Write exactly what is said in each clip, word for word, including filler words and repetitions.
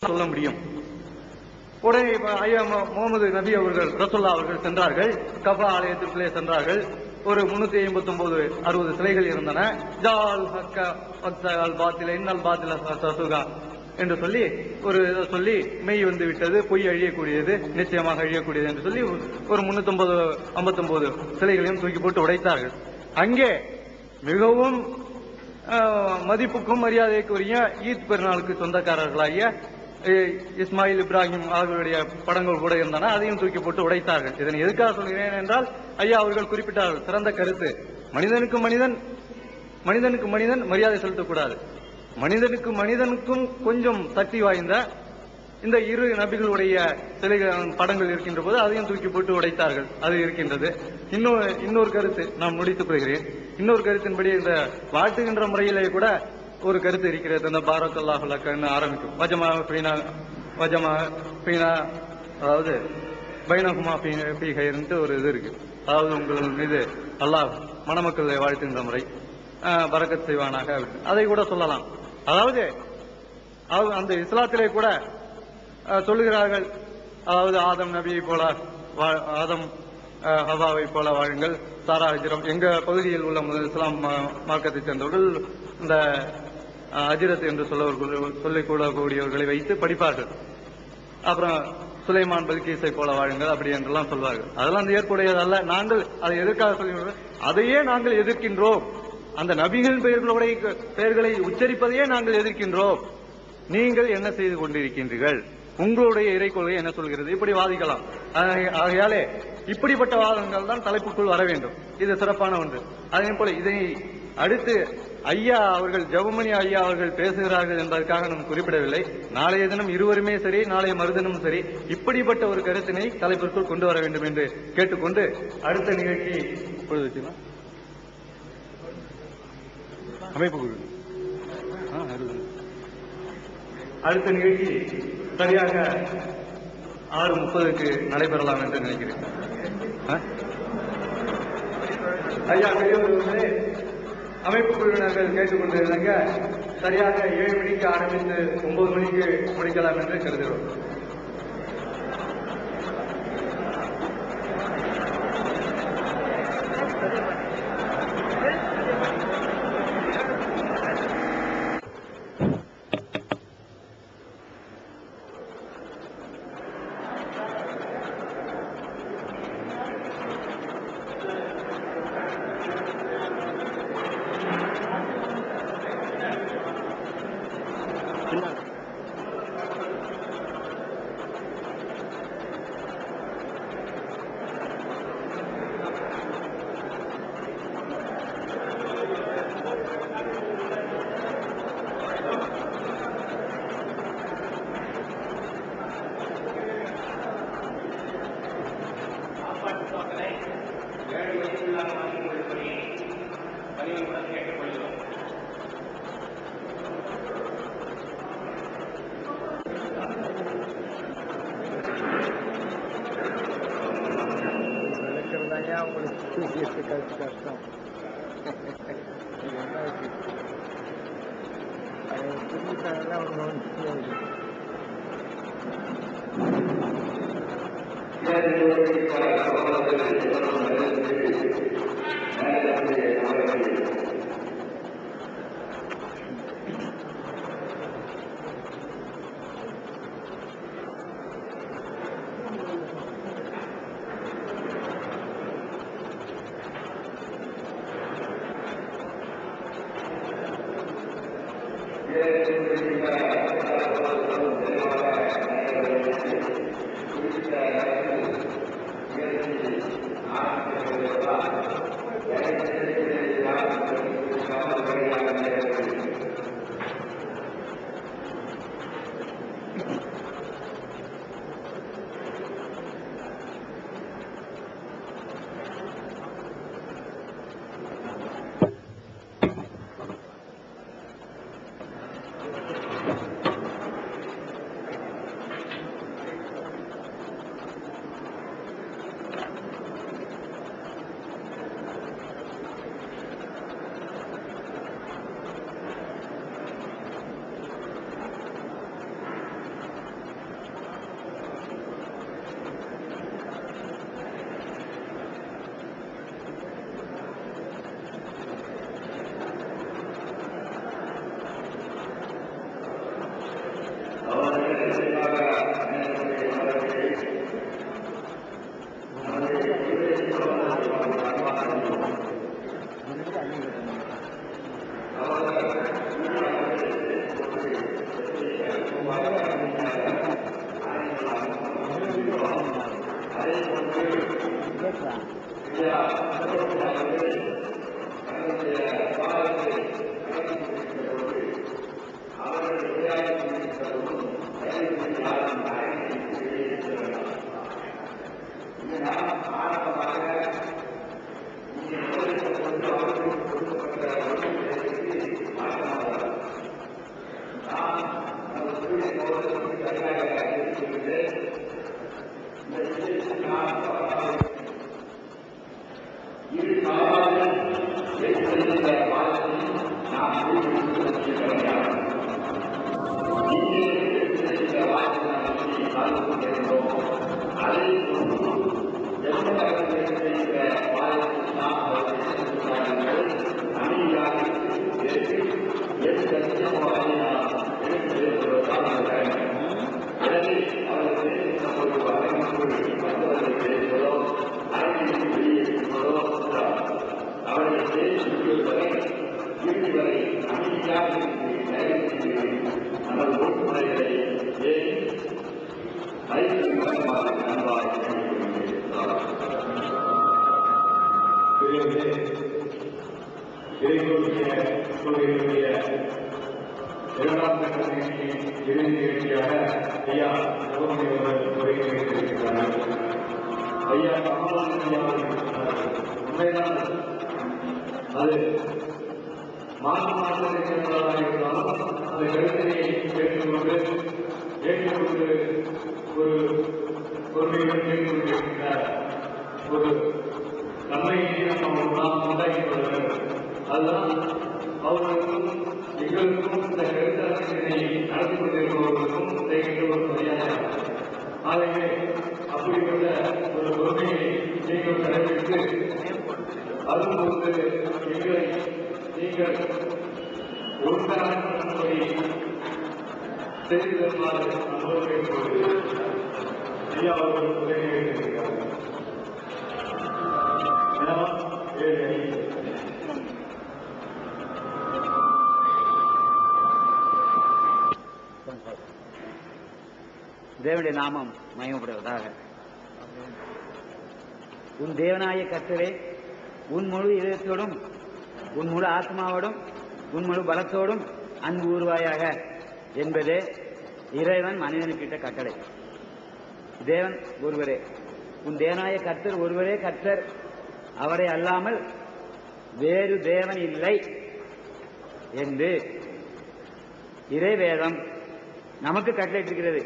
சொல்ல முடியும். உடனே ஐயா முகமது நபி அவர்கள் ரசூல்லா அவர்கள் சென்றார்கள், கபா ஆலயத்திற்குள்ளே சென்றார்கள். ஒரு முன்னூத்தி ஐம்பத்தி ஒன்பது அறுபது சிலைகள் இருந்தன. ஜால் ஹக்க அல் பாத்தில இன்னல் பாத்தில சசுகா என்று சொல்லி ஒரு சொல்லி மெய் வந்து விட்டது, பொய் அழியக்கூடியது, நிச்சயமாக அழியக்கூடியது என்று சொல்லி ஒரு முன்னூத்தி ஒன்பது ஐம்பத்தி ஒன்பது சிலைகளையும் தூக்கி போட்டு உடைத்தார்கள். அங்கே மிகவும் மதிப்புக்கும் மரியாதைக்குரிய ஈத் பெருநாளுக்கு சொந்தக்காரர்களாகிய இஸ்மாயில் இப்ராஹிம் அவர்களுடைய படங்கள் கூட இருந்தன, அதையும் தூக்கி போட்டு உடைத்தார்கள். இதனை எதுக்காக சொல்கிறேன் என்றால், ஐயா அவர்கள் குறிப்பிட்டார்கள் சிறந்த கருத்து, மனிதனுக்கு மனிதன் மனிதனுக்கு மனிதன் மரியாதை செலுத்தக்கூடாது. மனிதனுக்கு மனிதனுக்கும் கொஞ்சம் சக்தி வாய்ந்த இந்த இரு நபிகளுடைய சிலைகள் படங்கள் இருக்கின்ற போது அதையும் தூக்கி போட்டு உடைத்தார்கள். அது இருக்கின்றது. இன்னொரு இன்னொரு கருத்து நான் முடித்துக் கொள்கிறேன். இன்னொரு கருத்தின்படி இந்த வாழ்த்துகின்ற முறையிலே கூட ஒரு கருத்து இருக்கிறது. இந்த பாரக்கல்லாஹு லக்கன்னு ஆரம்பிக்கும். வஜமா பீனா வஜமா பீனா அதாவது பைனகுமா பீகைன்ட்டு ஒரு இது இருக்கு. அதாவது உங்கள் மீது அல்லாஹ் மணமக்களை வாழ்த்துகின்ற முறை பரக்கத் செய்வானாக, அதை கூட சொல்லலாம். அதாவது அந்த இஸ்லாத்திலே கூட சொல்லுகிறார்கள், அதாவது ஆதம் நபியை போல ஆதம் ஹவாவை போல வாழுங்கள், சாரா ஹஜ்ரம். எங்க பகுதியில் உள்ள முதல் இஸ்லாம் மார்க்கத்தை சேர்ந்தவர்கள் இந்த அஜிரத் என்று சொல்லவர்கள் சொல்லிக் கூடக்கூடியவர்களை வைத்து படிப்பார்கள். அப்புறம் சுலைமான் பல்கீஸை போல வாழுங்கள் அப்படி என்றெல்லாம் சொல்வார்கள். அதெல்லாம் அந்த ஏற்புடையதல்ல. நாங்கள் அதை எதற்காக சொல்கிறோம்? அதையே நாங்கள் எதிர்க்கின்றோம். அந்த நபிகளின் பெயர்களுடைய பெயர்களை உச்சரிப்பதையே நாங்கள் எதிர்க்கின்றோம். நீங்கள் என்ன செய்து கொண்டிருக்கின்றீர்கள்? உங்களுடைய இறை கொள்கை என்ன சொல்கிறது? இப்படி வாதிக்கலாம். ஆகையாலே இப்படிப்பட்ட வாதங்கள் தான் தலைப்புக்குள் வர வேண்டும். இது சிறப்பான ஒன்று. அதே போல இதை அடுத்து ஐயா அவர்கள் ஜெபமணி ஐயா அவர்கள் பேசுகிறார்கள் என்பதற்காக நாம் குறிப்பிடவில்லை. நாளைய தினம் இருவருமே சரி, நாளைய மறுதினமும் சரி, இப்படிப்பட்ட ஒரு கருத்தினை தலைப்பிற்குள் கொண்டு வர வேண்டும் என்று கேட்டுக்கொண்டு அடுத்த நிகழ்ச்சி அமைப்பு குழு அடுத்த நிகழ்ச்சி சரியாக ஆறு முப்பதுக்கு நடைபெறலாம் என்று நினைக்கிறேன். ஐயா பெரியவர்களே, அமைப்பு குழுவினர்கள் கேட்டுக்கொண்டிருந்தாங்க. சரியாக ஏழு மணிக்கு ஆரம்பித்து ஒன்பது மணிக்கு முடிக்கலாம் என்று கருதுகிறோம். கஷ்டம் இரண்டாம் கட்ட நிகழ்ச்சியின் இறுதி நிகழ்ச்சியாக ஐயா சிவமணி அவர்கள் உரையை நிகழ்த்தியிருக்கிறார்கள். ஐயா கமலாநிதி அவர்கள் உண்மைதான் அது மாற்று மாற்ற நிகழ்ச்சிகளாக இருந்தாலும் அந்த கருத்தினை ஏற்றுக்கொண்டு ஏற்றுக்கொண்டு ஒரு பொறுமையுடன் ஏற்றுக்கொண்டிருக்கின்ற ஒரு நன்மையை நம்ம நாம் உண்டாக்கிக் கொள்ள வேண்டும். அதுதான் அவர்களுக்கும் எங்களுக்கும் இந்த கருத்தாளர்களை நடத்தி கொண்டிருப்பவர்களுக்கும் செய்கின்ற ஒரு மரியாதை. ஆகவே அப்படிப்பட்ட ஒரு பொறுமையை நீங்கள் கடைபிடித்து அதுபோன்று எங்களை நீங்கள் ஒன்றானபடி செய்து தருமாறு அனுபவிப்பது ஐயா அவர்கள் உரையாற்றியிருக்கிறார்கள். தேவனுடைய நாமம் மயமப்படுவதாக. உன் தேவனாய கர்த்தரே, உன் முழு இதயத்தோடும் உன் முழு ஆத்மாவோடும் உன் முழு பலத்தோடும் அன்பு கூறுவாயாக என்பதே இறைவன் மனிதனுக்கிட்ட கட்டளை. தேவன் ஒருவரே, உன் தேவனாய கர்த்தர் ஒருவரே கர்த்தர், அவரை அல்லாமல் வேறு தேவன் இல்லை என்று இறைவேதம் நமக்கு கட்டளையிட்டிருக்கிறது.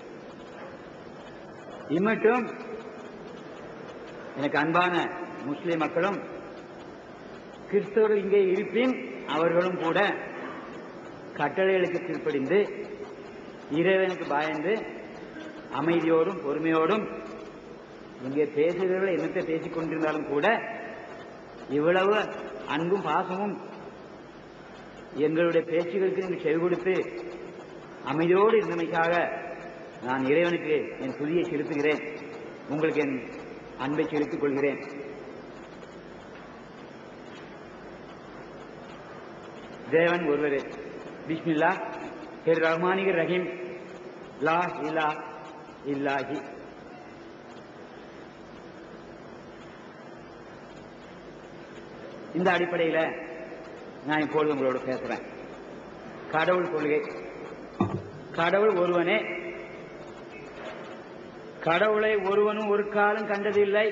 இம்மட்டும் எனக்கு அன்பான முஸ்லிம் மக்களும் கிறிஸ்தவர்கள் இங்கே இருப்பின் அவர்களும் கூட கட்டளைகளுக்கு கீழ்ப்படிந்து இறைவனுக்கு பயந்து அமைதியோடும் பொறுமையோடும் இங்கே பேசுகிறவர்கள் என்னத்தை பேசிக் கொண்டிருந்தாலும் கூட இவ்வளவு அன்பும் பாசமும் எங்களுடைய பேச்சுகளுக்கு நீங்கள் செவி கொடுத்து அமைதியோடு இருந்தமைக்காக நான் இறைவனுக்கு என் துதியை செலுத்துகிறேன், உங்களுக்கு என் அன்பை செலுத்திக் கொள்கிறேன். தேவன் ஒருவரே. பிஸ்மில்லா ஹிர் ரஹ்மானிர் ரஹீம் லா இலா இல்லாஹி. இந்த அடிப்படையில் நான் இப்பொழுது உங்களோட பேசுறேன். கடவுள் கொள்கை. கடவுள் ஒருவனே. கடவுளை ஒருவனும் ஒரு காலம் கண்டதில்லை.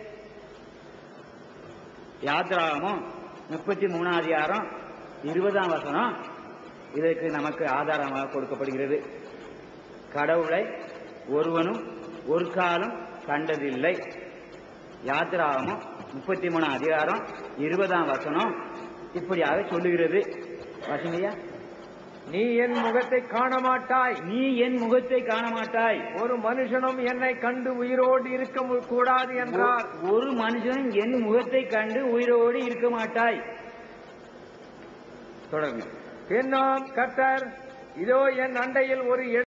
யாத்ராகமம் முப்பத்தி மூணாம் அதிகாரம் இருபதாம் வசனம் இதற்கு நமக்கு ஆதாரமாக கொடுக்கப்படுகிறது. கடவுளை ஒருவனும் ஒரு காலம் கண்டதில்லை. யாத்ராகமம் முப்பத்தி மூணாம் அதிகாரம் இருபதாம் வசனம் இப்படியாக சொல்லுகிறது. வசனையா, நீ என் முகத்தை காண மாட்டாய், நீ என் முகத்தை காண மாட்டாய், ஒரு மனுஷனும் என்னை கண்டு உயிரோடு இருக்க கூடாது என்றார். ஒரு மனுஷனும் என் முகத்தை கண்டு உயிரோடு இருக்க மாட்டாய். தொடர்ந்து. பின்னும் கர்த்தர், இதோ என் அண்டையில் ஒரு